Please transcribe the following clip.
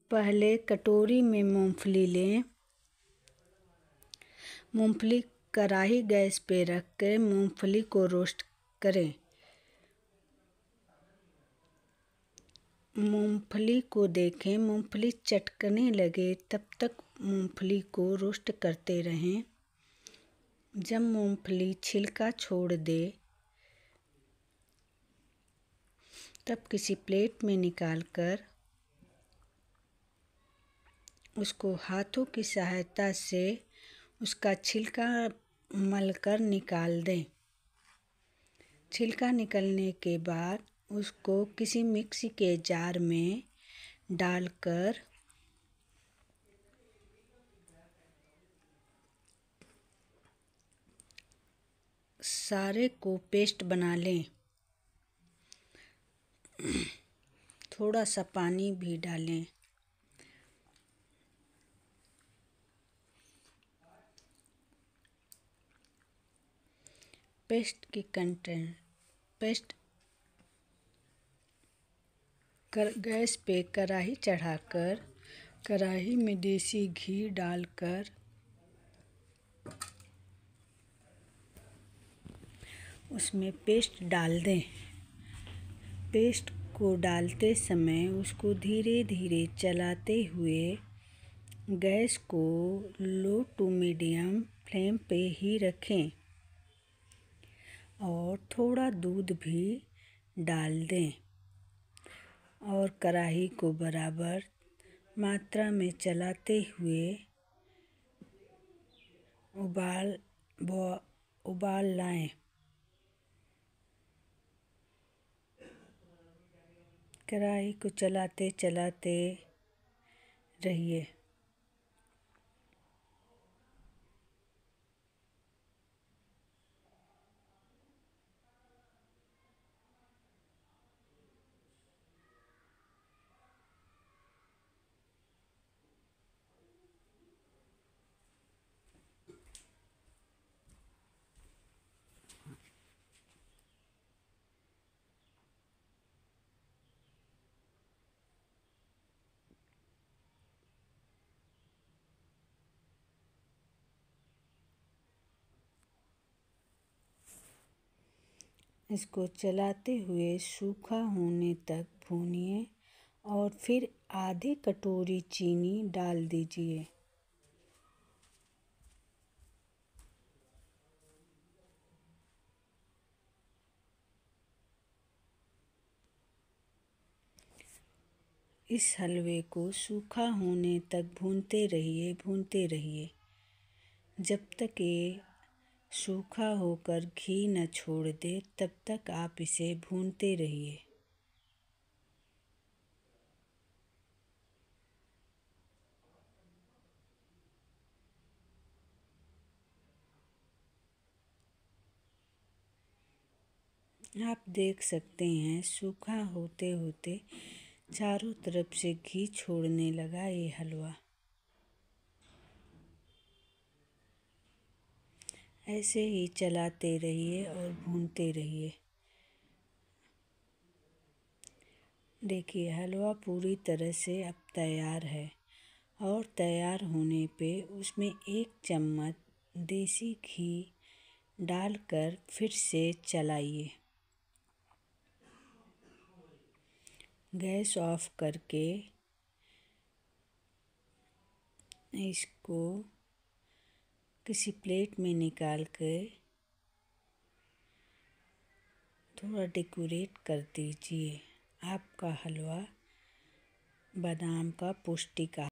पहले कटोरी में मूंगफली लें। मूंगफली कढ़ाई गैस पे रख कर मूंगफली को रोस्ट करें। मूंगफली को देखें, मूंगफली चटकने लगे तब तक मूंगफली को रोस्ट करते रहें। जब मूंगफली छिलका छोड़ दे तब किसी प्लेट में निकालकर उसको हाथों की सहायता से उसका छिलका मलकर निकाल दें। छिलका निकलने के बाद उसको किसी मिक्सी के जार में डालकर सारे को पेस्ट बना लें। थोड़ा सा पानी भी डालें। गैस पे कढ़ाई चढ़ाकर कढ़ाई में देसी घी डालकर उसमें पेस्ट डाल दें। पेस्ट को डालते समय उसको धीरे धीरे चलाते हुए गैस को लो टू मीडियम फ्लेम पे ही रखें और थोड़ा दूध भी डाल दें और कढ़ाई को बराबर मात्रा में चलाते हुए उबाल लाएं। कढ़ाई को चलाते चलाते रहिए। इसको चलाते हुए सूखा होने तक भूनिए और फिर आधी कटोरी चीनी डाल दीजिए। इस हलवे को सूखा होने तक भूनते रहिए जब तक ये सूखा होकर घी न छोड़ दे, तब तक आप इसे भूनते रहिए। आप देख सकते हैं सूखा होते होते चारों तरफ से घी छोड़ने लगा ये हलवा। ऐसे ही चलाते रहिए और भूनते रहिए। देखिए हलवा पूरी तरह से अब तैयार है और तैयार होने पे उसमें 1 चम्मच देसी घी डालकर फिर से चलाइए। गैस ऑफ करके इसको किसी प्लेट में निकाल कर थोड़ा डेकोरेट कर दीजिए। आपका हलवा बादाम का पौष्टिक